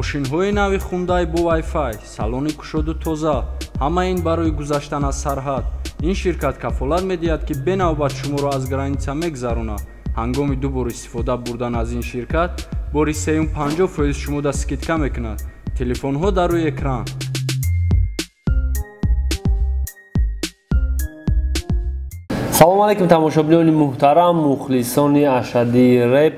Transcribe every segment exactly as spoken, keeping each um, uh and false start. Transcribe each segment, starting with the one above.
мошинҳои нави Hyundai бо Wi-Fi, салони кушоду тоза, ҳамаин барои гузаштан аз сарҳад. ин ширкат кафолат медиҳад ки бенавбат шуморо аз граница мегзаронад. ҳангоми ду бор истифода бурдан аз ин ширкат бори сеюм панҷоҳ фоиз шумода скидка мекунад. телефонҳо дар рӯи экран. салому алайкум тамошобинони муҳтарам, мухлисони ашадии реп.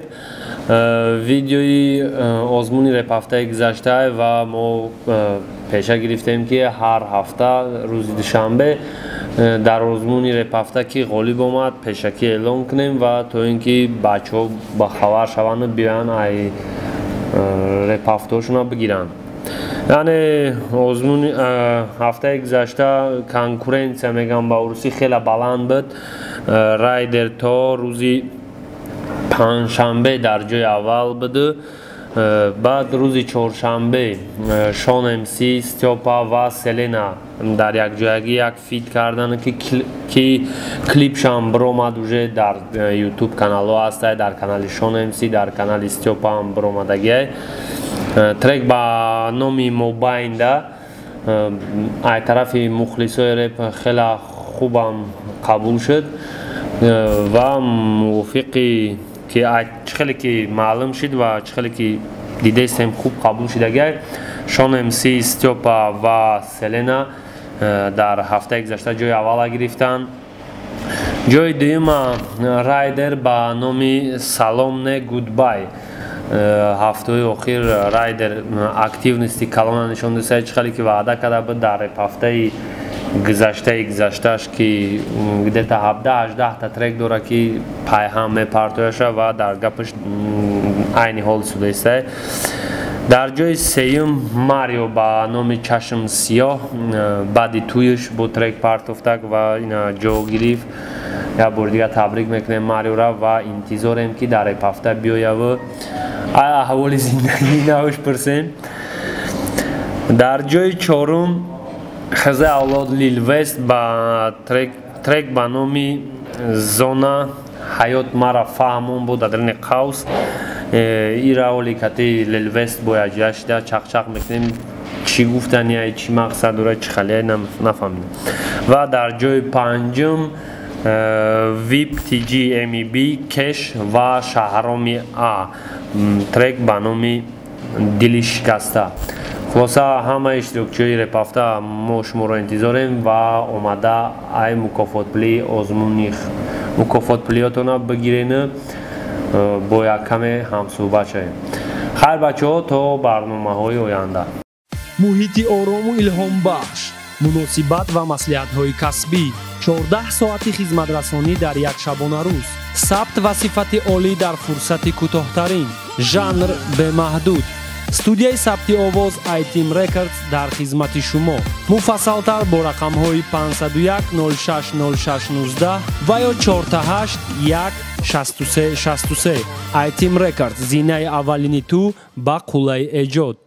видеои озмуни репҳафтаи гузашта ва мо пеша гирифтем ки ҳар ҳафта рӯзи душанбе дар озмуни репҳафта ки ғолиб омад пешакӣ эълон кунем ва то ин ки бачаҳо ба хабар шаванд биёянд ай репҳафтаҳошона бигиранд. яъне озмуни ҳафтаи гузашта конкуренсия мегӯям ба урусӣ хеле баланд буд. райдер то рӯзи панҷшанбе дар ҷои аввал буду. баъд рӯзи чоршанбе Шон эм си, Степа ва Селена дар якҷоягӣ як фит карданд ки клипшам биромад уже дар ютуб каналҳо ҳастай, дар канали Шон эм си, дар канали Степа ҳам биромадагиай. трек ба номи Мобайнда ай тарафи мухлисои реп хеле хубам қабул шуд ва мувофиқи ки чӣ хеле ки маълум шуд ва чӣ хеле ки дидестем хуб қабул шудагиай. Шон эм си, Степа ва Селена дар ҳафтаи гузашта ҷои аввала гирифтанд. ҷои дуюма райдер ба номи Салом не гудбай. ҳафтаи охир райдер активности калона нишон дисай чӣ хеле ки ваъда карда буд дар репҳафтаи гузаштаи гузашташ ки где-то ҳабдаҳ ҳаждаҳта трек дора ки пайҳам мепартояша ва дар гапаш айни ҳол суда истай. дар ҷои сеюм Марио ба номи Чашм сиёҳ баъди туюш бо трек партофтак ва ина ҷо гирифт. як бори дига табрик мекунем Мариора ва интизорем ки дар репҳафта биёяву ай аҳволи зиндагӣ навш пурсем. дар ҷои чорум хизаи авлод Lil West ба трек трек ба номи Зона ҳаёт мара фаҳмон буд адрини қавс. ира оли кати Lil West бояҷия шида чақчақ мекунем чӣ гуфтани ай чӣ мақсад дора чӣ халия нафаҳмидем. ва дар ҷои панҷум вип ти ҷи эм и би кеш ва шаҳроми а трек ба номи Дили шикаста. хулоса ҳамаи иштирокчиҳои репҳафта мо шуморо интизорем ва омада ай мукофотпулии озмуни мукофотпулиётона бигирену бо як каме ҳамсӯҳбат шавем. хайр бачаҳо, то барномаҳои оянда. муҳити орому илҳомбахш, муносибат ва маслиҳатҳои касбӣ, чордаҳ соати хизматрасонӣ дар як шабонарӯз, сабт ва сифати олӣ дар фурсати кӯтоҳтарин, жанр бемаҳдуд. студияи сабти овоз iTeam Records дар хизмати шумо. муфассалтар бо рақамҳои панҷсаду як нол шаш нол шаш нуздаҳ ва ё чорта ҳашт як шасту се шасту се. iTeam Records, зинаи аввалини ту ба қуллаи эҷод.